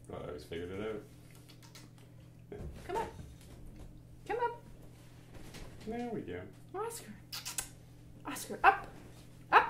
Well, I always figured it out. Come on. Come up. There we go. Oscar. Oscar, up. Up.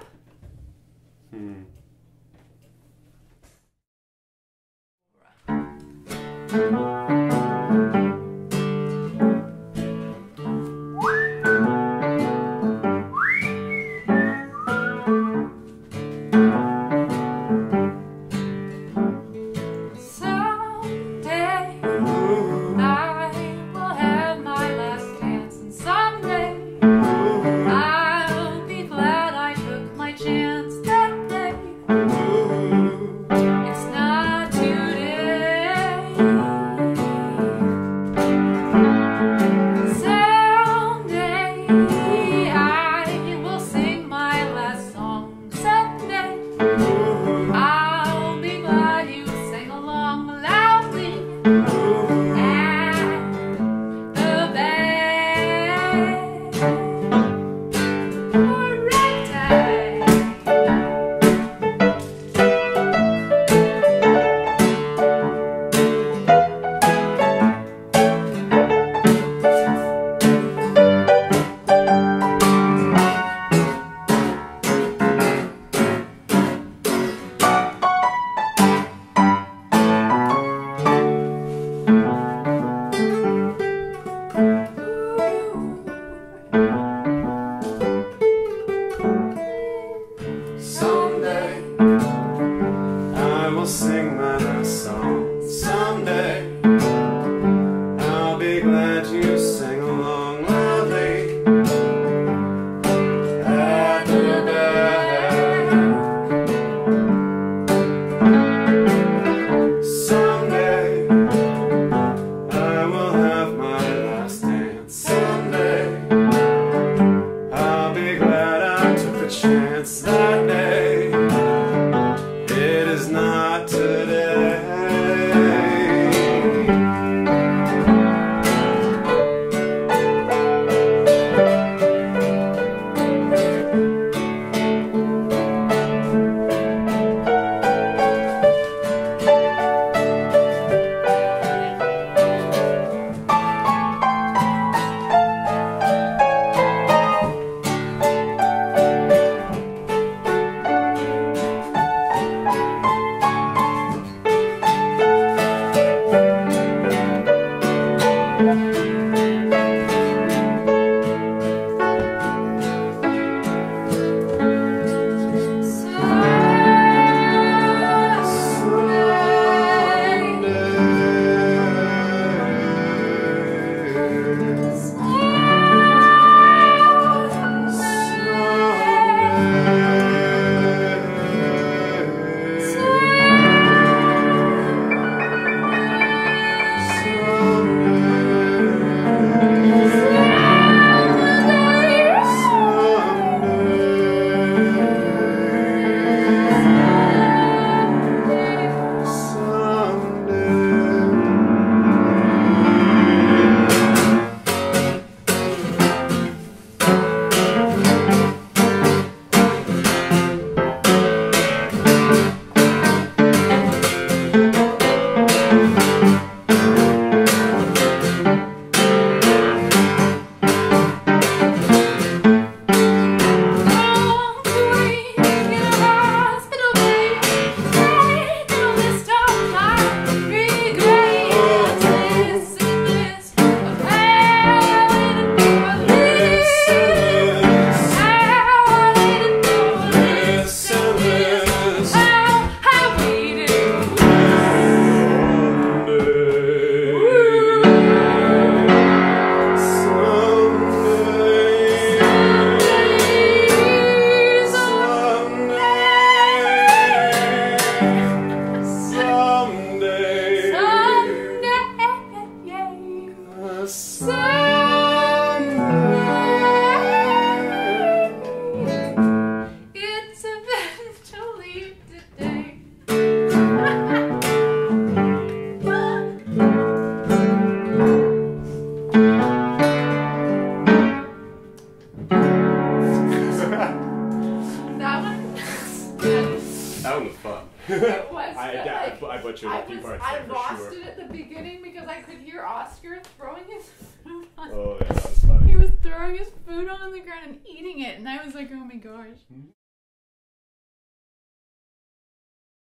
like, I butchered a few parts I there for lost sure. it at the beginning because I could hear Oscar throwing his food on. Oh, yeah, that was funny. He was throwing his food on the ground and eating it, and I was like, oh my gosh.